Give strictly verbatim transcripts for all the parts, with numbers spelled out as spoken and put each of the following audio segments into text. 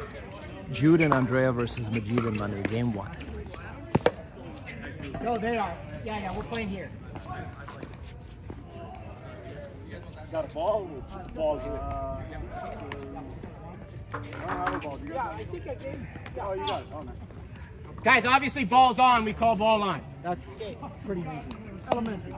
Jude and Andrea versus Majid and Manu, game one. No, they are. Yeah, yeah, we're playing here. You got a ball? Ball here. Uh, I don't have a ball. You got yeah, I think I did. Yeah. Oh, you got it. Oh, nice. Guys, obviously ball's on, we call ball on. That's pretty easy. Elementary.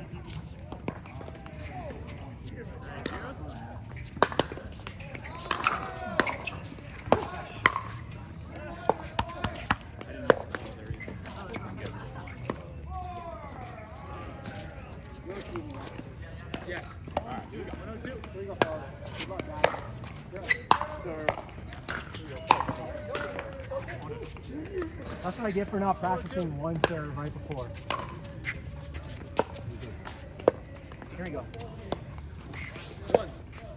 That's what I get for not practicing one serve right before. Here we go. One.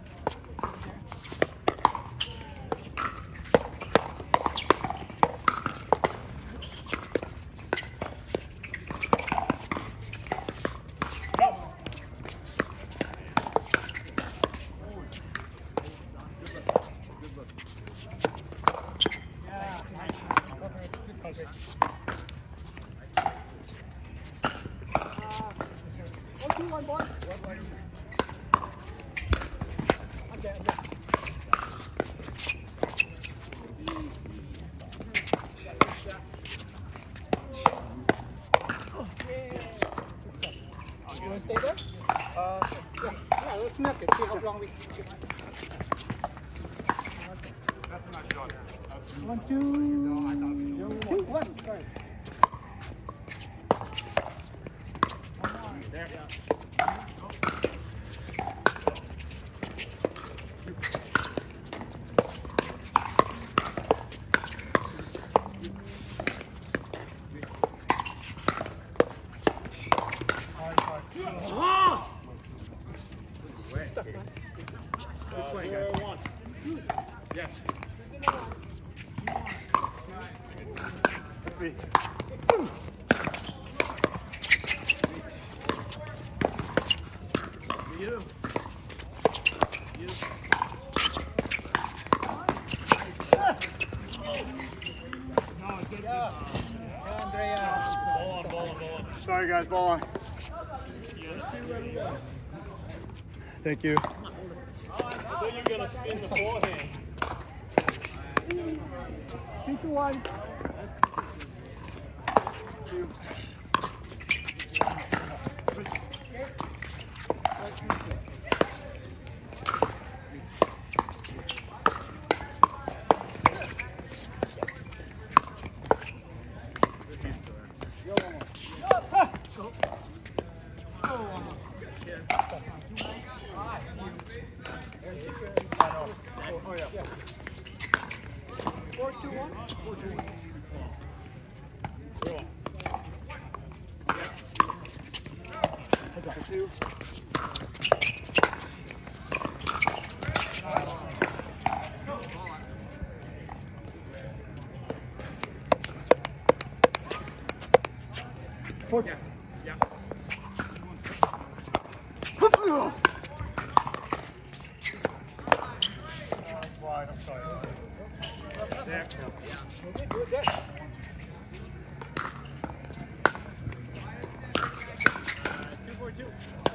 One, two, two, one, sorry. There. Yes. You. You. Sorry guys, ball on. Thank you. I thought you were going to spin the forehand. Two to one. Two. Four, two, one. Four, two, one. Two. Four. Yes. Yeah. Wide, I'm sorry. There. Okay, good, good. Two, four, two.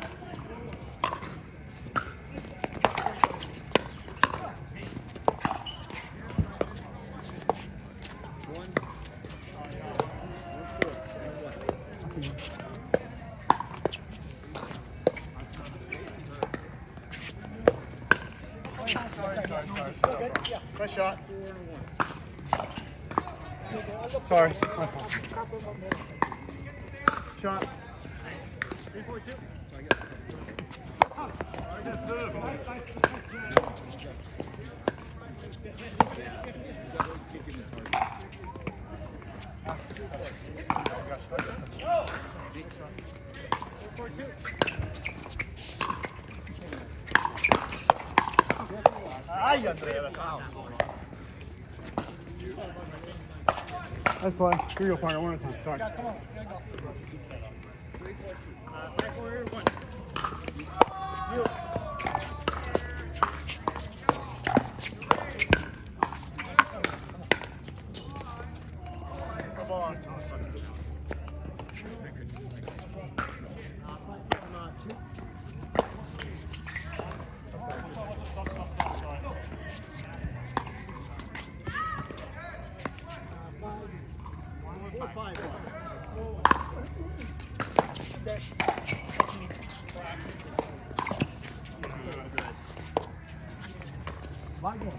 Nice shot. Sorry. Shot. Three, four, two. Good serve. Nice, nice, four, two. Ay, Andrea, that's out. That's fine. Here you go, partner. One at a time. Sorry. Come on, here we go. Uh, five, four, one. You. go five. My game.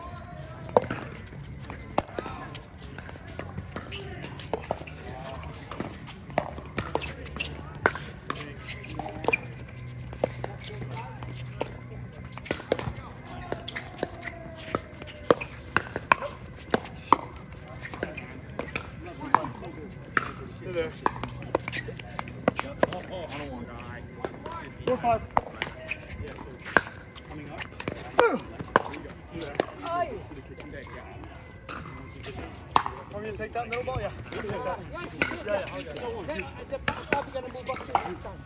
Four, five. Want me to take that middle ball? Yeah. You can take that. Yeah, yeah, I'll get it. Probably gonna move up to this time.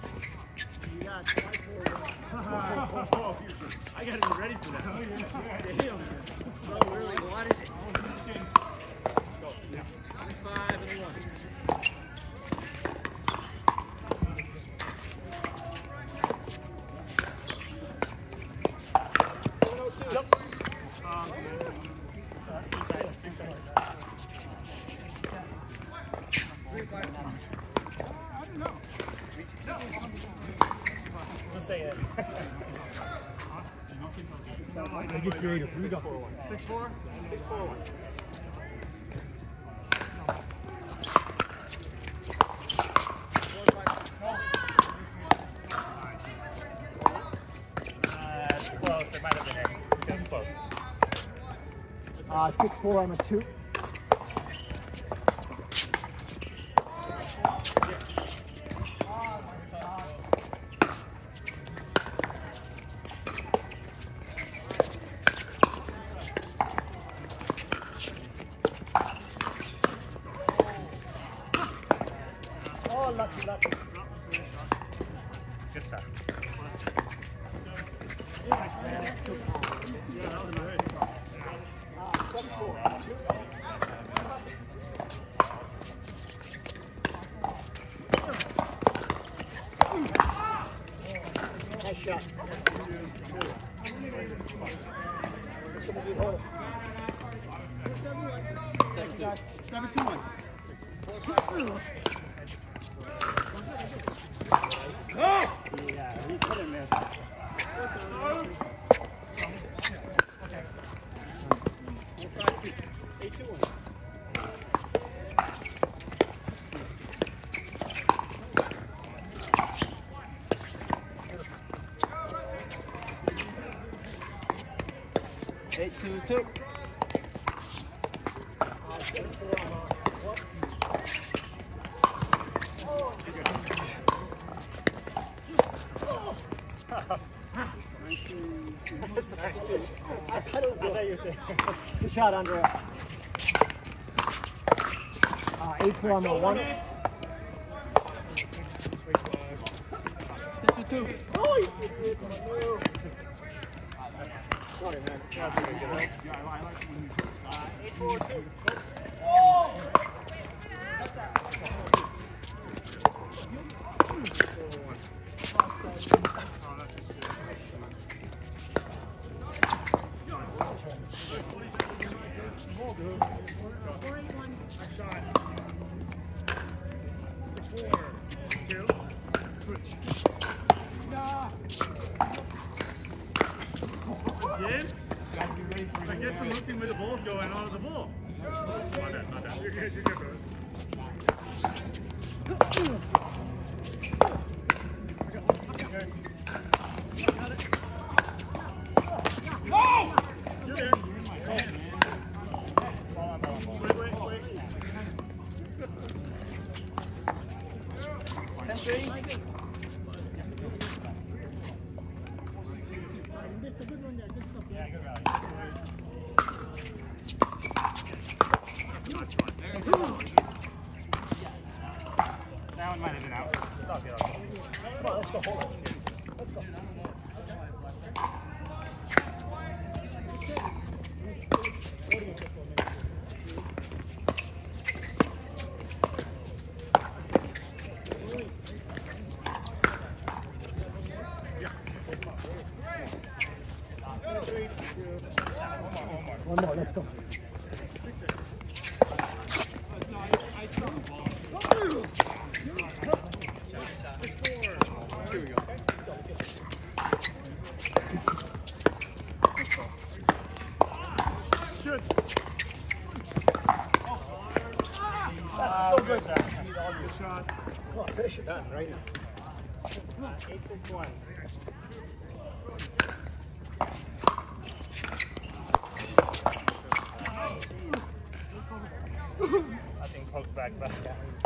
I gotta be ready for that. Damn. So really wanted it. Five and one. Yep. Just say it. Get creative. Here we go. Six, four. Six, four, one. Close. It might have been it. It was close. Uh, six four on a two. Oh, lucky, lucky. Good stuff. Nice shot. Seven, two, one. Yeah, he put him there. Eight, two, one. Eight two two. I thought it was good. Good shot, Andrea. Uh, eight four on the one. Two two. Oh, sorry, man. That's a good one. Eight four two. Oh! I guess I'm looking with the ball going out of the ball. Not bad, not bad. You're good, you're good, bro. Go! You're there. Wait, wait, wait. ten three. Yeah, good rally. That one might have been out. Stop the other one. Come on, let's go. Hold on. Let's go. One more, let's go. good. Good shot. Come on, finish it done right now. eight six one. I think poke back back.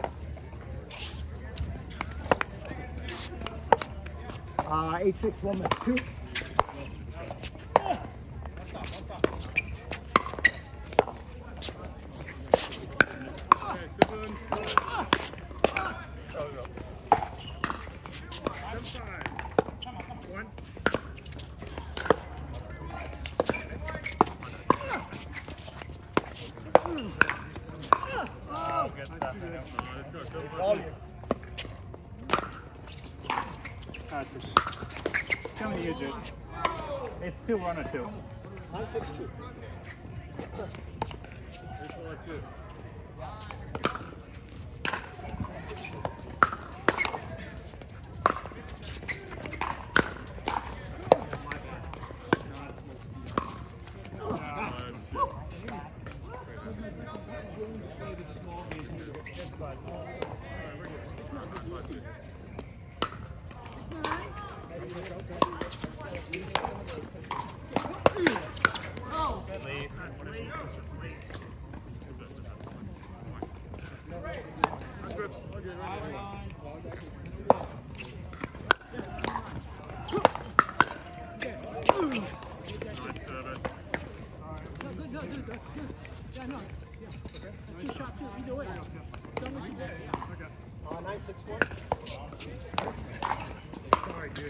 Uh, eight six one minute two. Tell me you do. It's two one or two. nine six two. Uh, nine six one. Sorry, dude.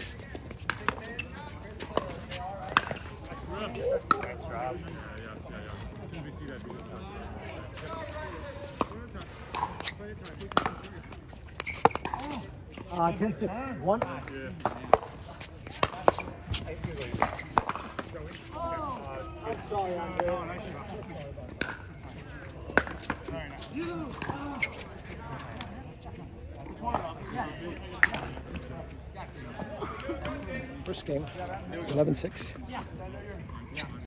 Nice drop. Yeah, yeah, yeah, yeah. As soon as we see that video. Uh, ten six one. Yeah. I'm sorry, Andre. Oh, nice shot. Very nice. First game, eleven six.